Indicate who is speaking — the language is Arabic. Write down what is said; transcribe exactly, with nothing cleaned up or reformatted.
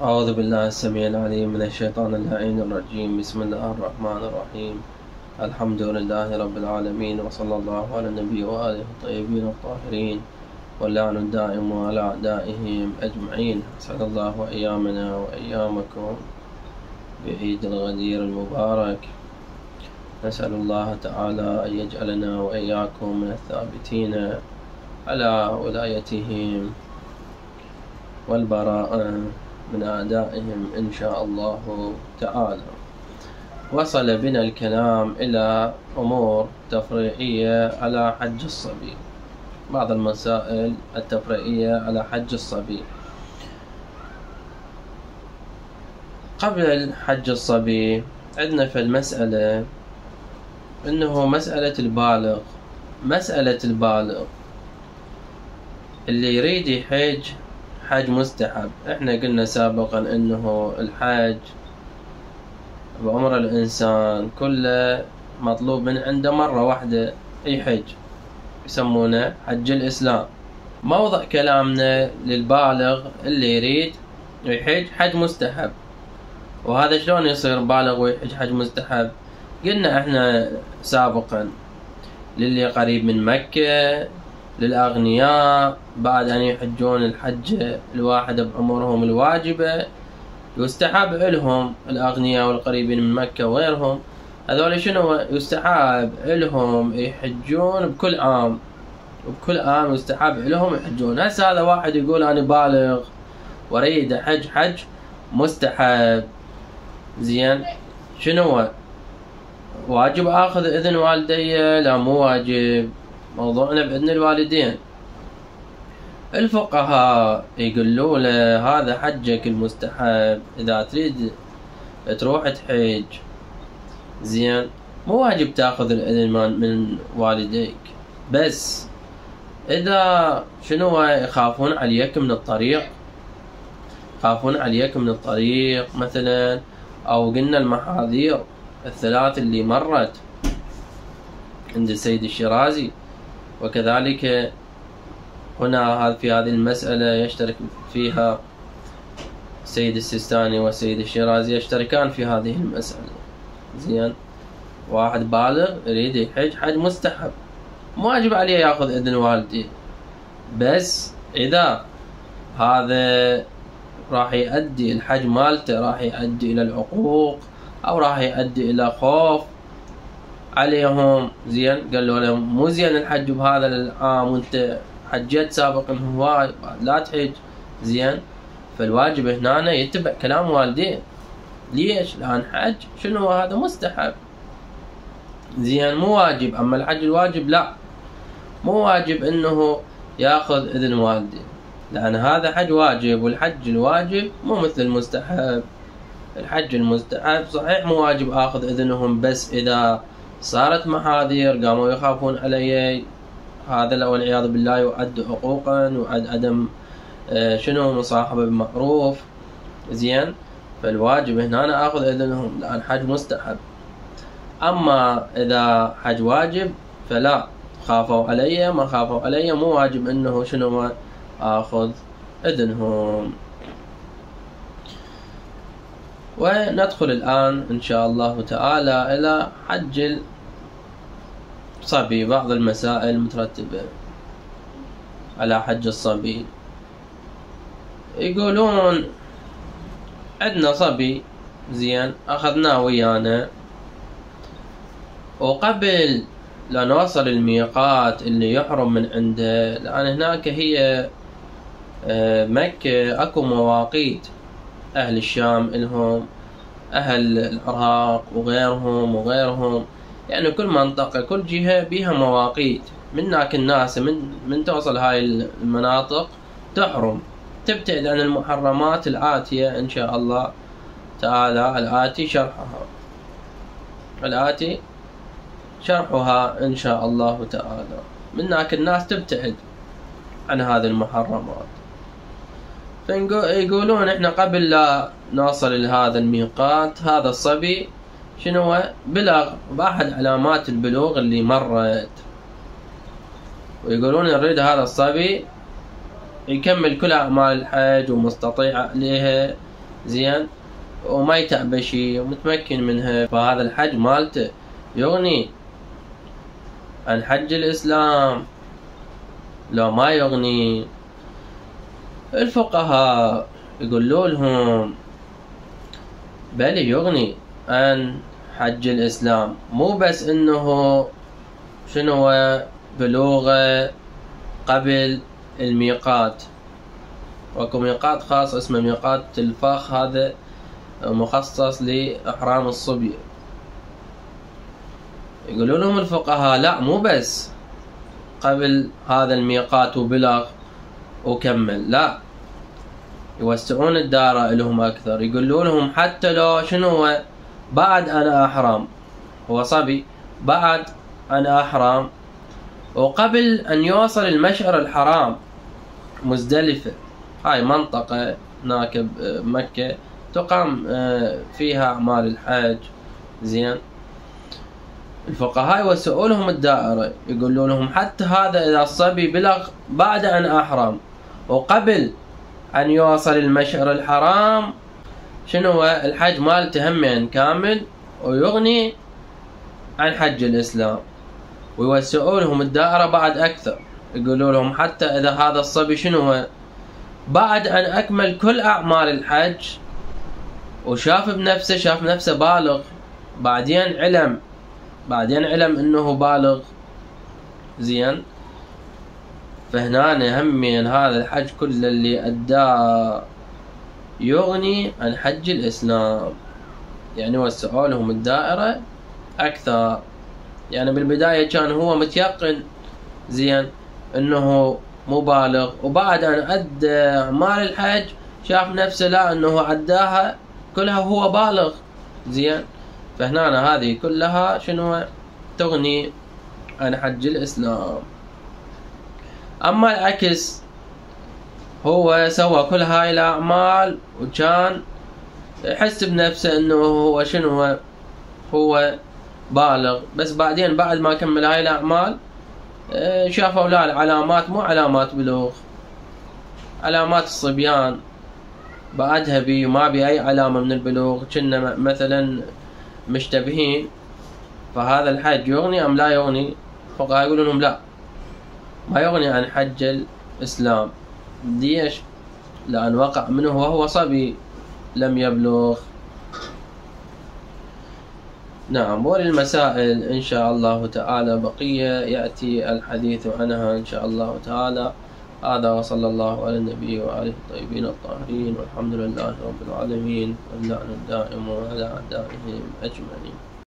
Speaker 1: أعوذ بالله السميع العليم من الشيطان اللعين الرجيم. بسم الله الرحمن الرحيم. الحمد لله رب العالمين، وصلى الله على النبي وآله الطيبين الطاهرين، واللعن الدائم على أعدائهم أجمعين. أسعد الله أيامنا وأيامكم بعيد الغدير المبارك. نسأل الله تعالى أن يجعلنا وإياكم من الثابتين على ولايتهم والبراءة من أعدائهم إن شاء الله تعالى. وصل بنا الكلام إلى أمور تفريعية على حج الصبي، بعض المسائل التفريعية على حج الصبي. قبل حج الصبي عندنا في المسألة إنه مسألة البالغ. مسألة البالغ اللي يريد يحج حج مستحب. احنا قلنا سابقا انه الحج بعمر الانسان كله مطلوب من عنده مرة واحدة يحج، يسمونه حج الاسلام. موضع كلامنا للبالغ اللي يريد يحج حج مستحب. وهذا شلون يصير بالغ ويحج حج مستحب؟ قلنا احنا سابقا للي قريب من مكة، للأغنياء بعد أن يحجون الحج الواحدة بعمرهم الواجبة، يستحب لهم الأغنياء والقريبين من مكة وغيرهم، هذول شنو يستحب لهم يحجون بكل عام، وبكل عام يستحب لهم يحجون. هسه هذا واحد يقول أنا بالغ وأريد أحج حج مستحب، زين شنو واجب آخذ إذن والدي؟ لا مو واجب، موضوعنا بإذن الوالدين. الفقهاء يقولوا له هذا حجك المستحب، إذا تريد تروح تحج زين مو واجب تاخذ الإذن من والديك، بس إذا شنو يخافون عليك من الطريق، يخافون عليك من الطريق مثلا، أو قلنا المحاذير الثلاث اللي مرت عند السيد الشيرازي، وكذلك هنا في هذه المسألة يشترك فيها السيد السيستاني والسيد الشيرازي، يشتركان في هذه المسألة. زين واحد بالغ يريد يحج حج مستحب، مو واجب عليه ياخذ إذن والديه، بس إذا هذا راح يؤدي الحج مالته راح يؤدي إلى العقوق أو راح يؤدي إلى خوف عليهم، زين قالوا لهم مو زين الحج بهذا العام وانت حجيت سابقا هواي لا تحج، زين فالواجب هنا يتبع كلام والديه. ليش؟ لأن حج شنو هذا مستحب، زين مو واجب. أما الحج الواجب لا، مو واجب إنه ياخذ إذن والديه، لأن هذا حج واجب، والحج الواجب مو مثل المستحب. الحج المستحب صحيح مو واجب آخذ إذنهم، بس إذا صارت محاذير قاموا يخافون علي، هذا والعياذ بالله يؤد عقوقا ويؤد عدم شنو مصاحبة بمعروف، زين فالواجب هنا أنا آخذ إذنهم لأن حج مستحب. أما إذا حج واجب فلا، خافوا علي ما خافوا علي مو واجب إنه شنو ما آخذ إذنهم. وندخل الآن إن شاء الله تعالى إلى حج الصبي، بعض المسائل مترتبة على حج الصبي. يقولون عندنا صبي زين أخذناه ويانا، وقبل لا نوصل الميقات اللي يحرم من عنده، لأن هناك هي مكة أكو مواقيت، أهل الشام إلهم، أهل العراق وغيرهم وغيرهم، يعني كل منطقة كل جهة بيها مواقيت. منك الناس من من توصل هاي المناطق تحرم، تبتعد عن المحرمات الآتية إن شاء الله تعالى، الآتي شرحها الآتي شرحها إن شاء الله تعالى. منك الناس تبتعد عن هذه المحرمات. فيقولون احنا قبل لا نوصل لهذا الميقات هذا الصبي شنو بلغ بأحد علامات البلوغ اللي مرت، ويقولون نريد هذا الصبي يكمل كل أعمال الحج ومستطيع عليها زين وما يتعب شي ومتمكن منها، فهذا الحج مالته يغني عن حج الإسلام لو ما يغني؟ الفقهاء يقولوا لهم بل يغني عن حج الإسلام، مو بس إنه شنو بلوغه قبل الميقات، وكو ميقات خاص اسمه ميقات الفخ، هذا مخصص لإحرام الصبي. يقولون لهم الفقهاء لا، مو بس قبل هذا الميقات وبلغ وكمل، لا، يوسعون الدائرة لهم أكثر. يقولون لهم حتى لو شنو بعد أنا أحرم، هو صبي بعد أنا أحرم وقبل أن يوصل المشعر الحرام مزدلفة، هاي منطقة هناك بمكة تقام فيها أعمال الحج. زين الفقهاء يوسعوا لهم الدائرة، يقولون لهم حتى هذا إذا الصبي بلغ بعد أن أحرم وقبل أن يوصل المشعر الحرام شنو الحج مالته همين كامل ويغني عن حج الإسلام. ويوسعوا لهم الدائرة بعد أكثر، يقولوا لهم حتى إذا هذا الصبي شنو بعد أن أكمل كل أعمال الحج وشاف بنفسه شاف نفسه بالغ، بعدين علم بعدين علم إنه بالغ، زين، فهنا همين هذا الحج كله اللي أداه يغني عن حج الإسلام. يعني وسعوا لهم الدائرة أكثر. يعني بالبداية كان هو متيقن زين إنه مو بالغ، وبعد أن أدى أعمال الحج شاف نفسه لا إنه عداها كلها وهو بالغ، زين، فهنا هذه كلها شنو تغني عن حج الإسلام. أما العكس، هو سوى كل هاي الأعمال وكان يحس بنفسه إنه هو شنو هو بالغ، بس بعدين بعد ما كمل هاي الأعمال شافوا لا العلامات مو علامات بلوغ، علامات الصبيان بعدها بي وما بي أي علامة من البلوغ، كنا مثلا مشتبهين. فهذا الحج يغني أم لا يغني؟ الفقهاء يقولون لهم لا، ما يغني عن حج الإسلام. ليش؟ لأن وقع منه وهو صبي لم يبلغ. نعم، وللمسائل إن شاء الله تعالى بقية يأتي الحديث عنها إن شاء الله تعالى. هذا وصلى الله على النبي وآله الطيبين الطاهرين، والحمد لله رب العالمين، واللعن الدائم على أعدائهم أجمعين.